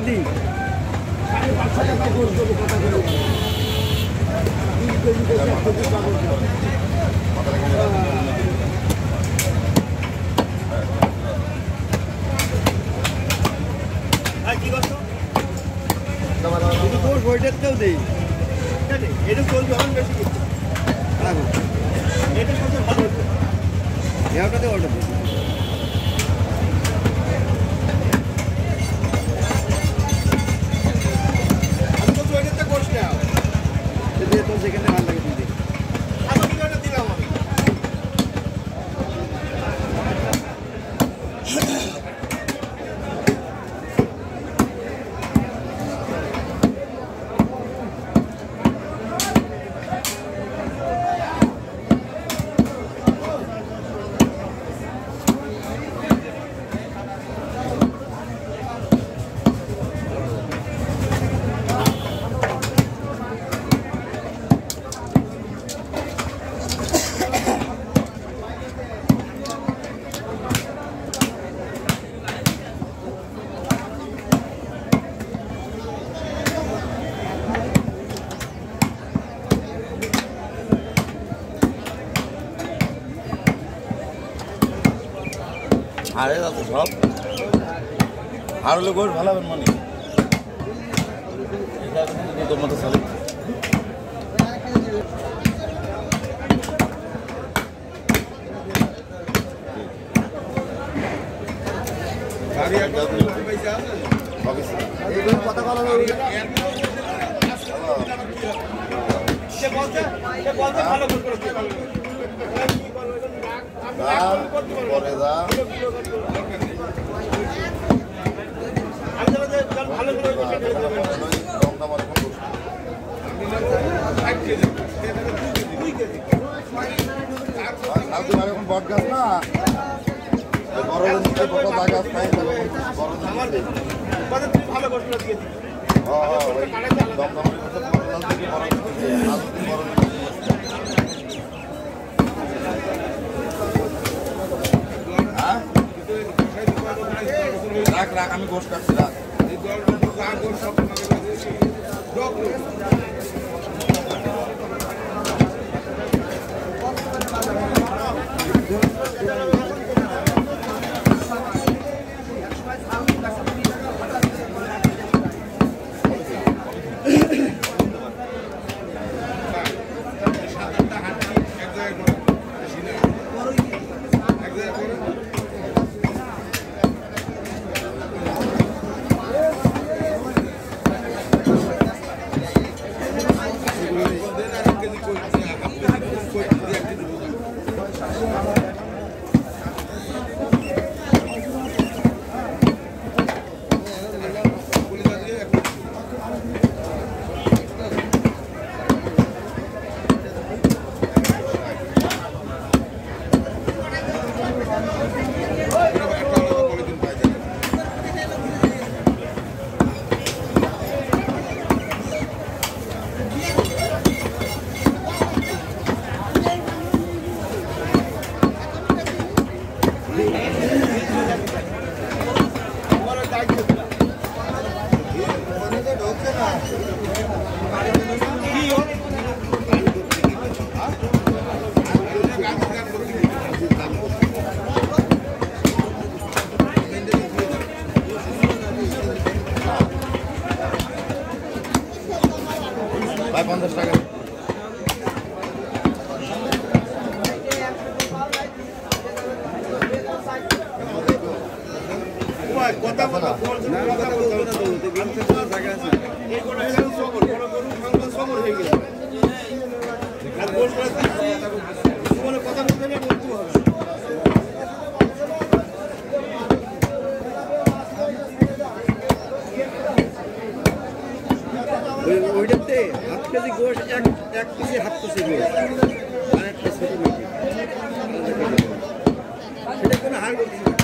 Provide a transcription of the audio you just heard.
দিই কি করছো বইটাতেও দিই এটা চলবে এখন বেশি কিছু এটা সবচেয়ে ভালো হচ্ছে এটাতে অর্ডার দিই আমি তো ওইটাতে করছি না এটা তো সেখানে ভালো লাগে দিদি আমি ভিডিওটা দিলাম আমি আরে দাদা সব আর হলে গোশ ভালো হবেন মনে তোর মতো চলে কথা বলা ভালো পরে যা এখন বট গাছ না বড় গাছ নাই ভালো করছিল রাখ রাখ আমি গোশ কাটছি রাখ ভাই 50 টাকা কথা বলা জায়গা আছে এই কোটা হয়ে গেল সবর কোন গরু খাওয়া সবর হয়ে গেল আর গোল করে বলে কথা বলতে না বলতে হবে ওইটাতে হাফ কেজি গোশ এক কেজি হাফ কেজি গোশ আর একটা ছোট মিটি এটা কোনো হার করছি না